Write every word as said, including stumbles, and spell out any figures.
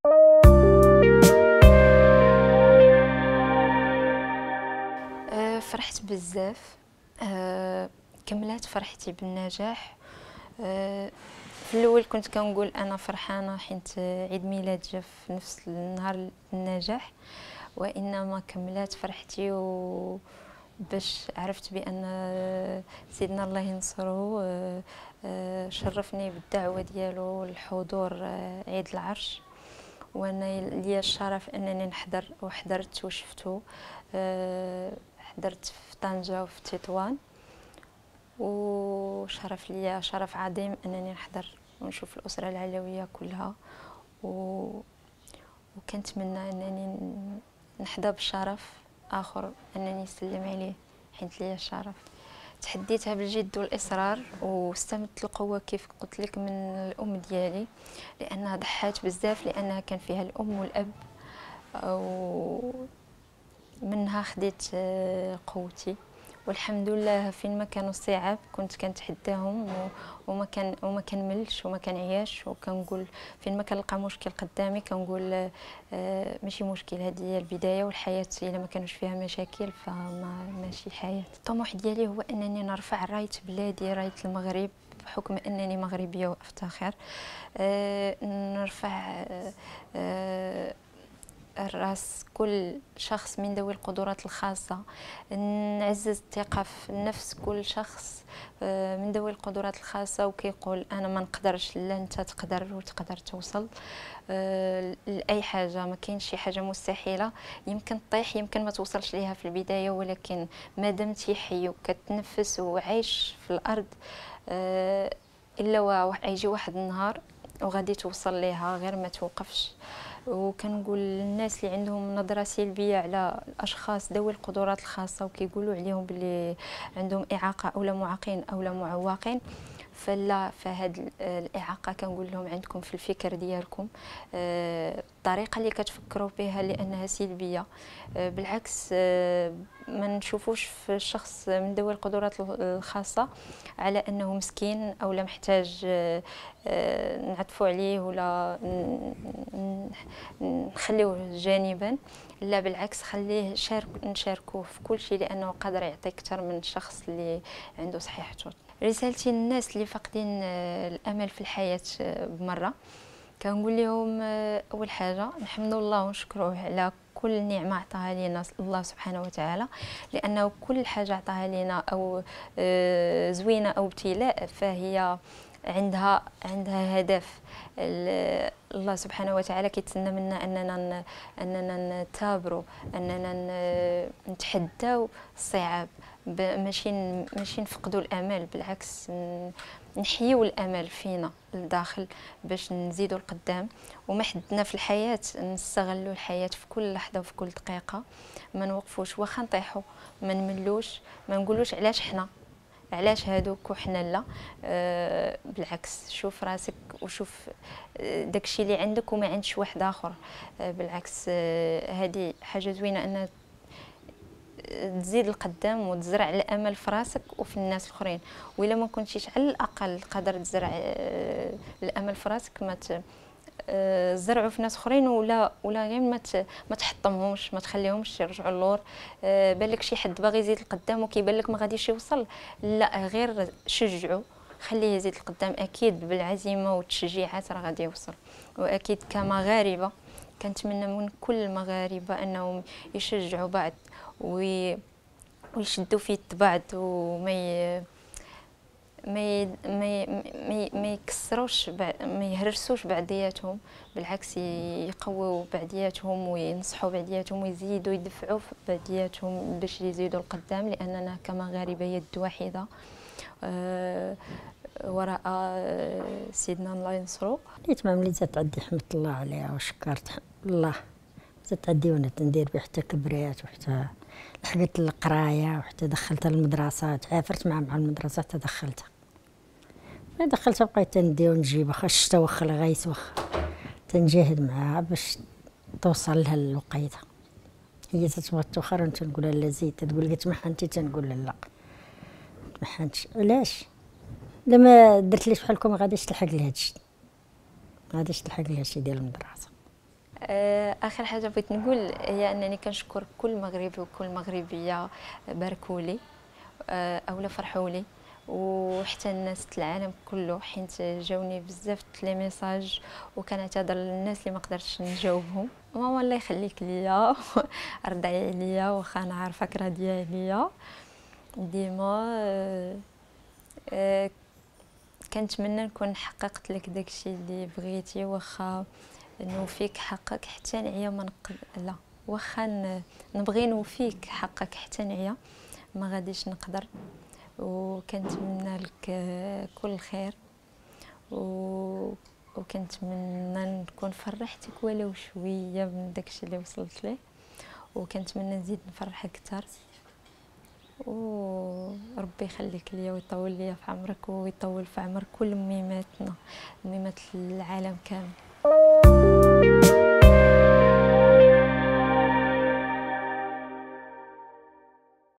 أه فرحت بزاف. أه كملات فرحتي بالنجاح. أه في الاول كنت كنقول انا فرحانه حيت عيد ميلاد جا في نفس النهار النجاح، وانما كملات فرحتي و باش عرفت بان سيدنا الله ينصرو أه أه شرفني بالدعوه ديالو الحضور أه عيد العرش، وانا ليا الشرف انني نحضر وحضرت وشفتو. أه حضرت في طنجة وفي تطوان، وشرف ليا شرف عظيم انني نحضر ونشوف الاسره العلويه كلها، و وكنتمنى انني نحظى بشرف اخر انني نسلم عليه حيت ليا الشرف. تحديتها بالجد والاصرار واستمدت القوه كيف قلت لك من الام ديالي، لانها ضحات بزاف، لانها كان فيها الام والاب، ومنها خديت قوتي. والحمد لله فين ما كانوا الصعاب كنت كنتحداهم وما كان وما كنملش وما كنعياش، وكنقول فين ما كنلقى مشكل قدامي كنقول آه ماشي مشكل، هذه هي البدايه، والحياه الا ما كانوش فيها مشاكل فما ماشي حياه. الطموح ديالي هو انني نرفع رايه بلادي، رايه المغرب، بحكم انني مغربيه وافتخر. آه نرفع آه آه الراس كل شخص من ذوي القدرات الخاصة، نعزز الثقة في النفس كل شخص من ذوي القدرات الخاصة وكيقول أنا ما نقدرش، لا أنت تقدر وتقدر توصل لأي حاجة. ما كاينش شي حاجة مستحيلة، يمكن تطيح يمكن ما توصلش ليها في البداية، ولكن ما دمتي حي وكتنفس وعايش في الأرض إلا يجي واحد النهار وغادي توصل ليها، غير ما توقفش. وكنقول للناس اللي عندهم نظره سلبيه على الاشخاص ذوي القدرات الخاصه وكيقولوا عليهم باللي عندهم اعاقه او لا معاقين او لا معوقين، فلا، فهاد الاعاقه كنقول لهم عندكم في الفكر ديالكم الطريقه اللي كتفكروا بها لانها سلبيه. بالعكس ما نشوفوش في الشخص من ذوي القدرات الخاصه على انه مسكين او لا محتاج نعطفوا عليه ولا نخليوه جانبا، لا بالعكس خليه شارك نشاركوه في كل شيء، لانه قادر يعطي اكثر من الشخص اللي عنده صحيحته. رسالتي للناس اللي فاقدين الامل في الحياه بمره كنقول لهم اول حاجه نحمدوا الله ونشكروه على كل نعمه عطاها لنا الله سبحانه وتعالى، لانه كل حاجه عطاها لنا او زوينه او ابتلاء فهي عندها عندها هدف. الله سبحانه وتعالى كيتسنى منا اننا اننا نثابروا، اننا نتحداو الصعاب، ماشي ماشي نفقدوا الامل، بالعكس نحيوا الامل فينا لداخل باش نزيدوا القدام. وما حدنا في الحياه نستغلوا الحياه في كل لحظه وفي كل دقيقه، ما نوقفوش واخا نطيحوا، ما نملوش، ما نقولوش علاش حنا علاش هادوك وحنا لا. أه بالعكس شوف راسك وشوف داكشي اللي عندك وما عندش واحد اخر. أه بالعكس أه هذه حاجه زوينه ان تزيد القدام وتزرع الامل في راسك وفي الناس الاخرين، والا ما كنتيش على الاقل قادر تزرع أه الامل في راسك ما أه زرعوا في ناس اخرين، ولا ولا غير ما ما تحطمهمش، ما تخليهمش يرجعوا للور. أه بالك شي حد باغي يزيد القدام وكيبان لك ما غاديش يوصل، لا غير شجعوا خليه يزيد القدام، اكيد بالعزيمه والتشجيعات راه غادي يوصل. واكيد كمغاربه كنتمنى من كل المغاربه انهم يشجعوا بعض ويشدوا في يد بعض، وما ي... ما ما ما ما يكسروش، ما يهرسوش بعضياتهم، بالعكس يقووا بعضياتهم وينصحوا بعضياتهم ويزيدوا يدفعوا بعضياتهم باش يزيدوا القدام، لاننا كمغاربه يد واحده أه وراء سيدنا الله ينصرو. الاتمام اللي تعدي حمد الله عليها وشكرت الله، تعدي وانا ندير بها حتى كبريات وحتى لحقت القرايه وحتى دخلتها المدرسات، عافرت مع مع المدرسه حتى دخلتها. ملي دخلتها بقيت تندي ونجيب واخا الشتا واخا الغيث واخا تنجاهد معاها باش توصل لها الوقيته. هي تتبغي توخر ونت نقول لها لا زيد، تقول لي تمحنتي تنقول لها لا تمحنتش. علاش؟ الا ما درت ليش بحالكم ما غاديش تلحق لهادشي، ما غاديش تلحق لهادشي ديال المدرسه. آه، اخر حاجه بغيت نقول هي انني كنشكر كل مغربي وكل مغربيه باركوا لي آه، اولا فرحوا لي، وحتى الناس العالم كله، حيت جاوني بزاف لي ميساج، وكنعتذر للناس اللي ما قدرتش نجاوبهم. ماما الله يخليك ليا رضعي عليا واخا انا عارفاك راضيه عليا ديما. آه، آه، كنتمنى نكون حققت لك داكشي اللي بغيتي، واخا نوفيك حقك حتى نعيا ما نقدر، لا واخا نبغي نوفيك حقك حتى نعيا ما غاديش نقدر. وكنتمنى لك كل الخير، و وكنتمنى نكون فرحتك ولو شويه من داكشي اللي وصلت ليه، وكنتمنى نزيد نفرحك اكثر، وربي يخليك ليا ويطول ليا في عمرك ويطول في عمر كل ميماتنا، ميمات العالم كامل.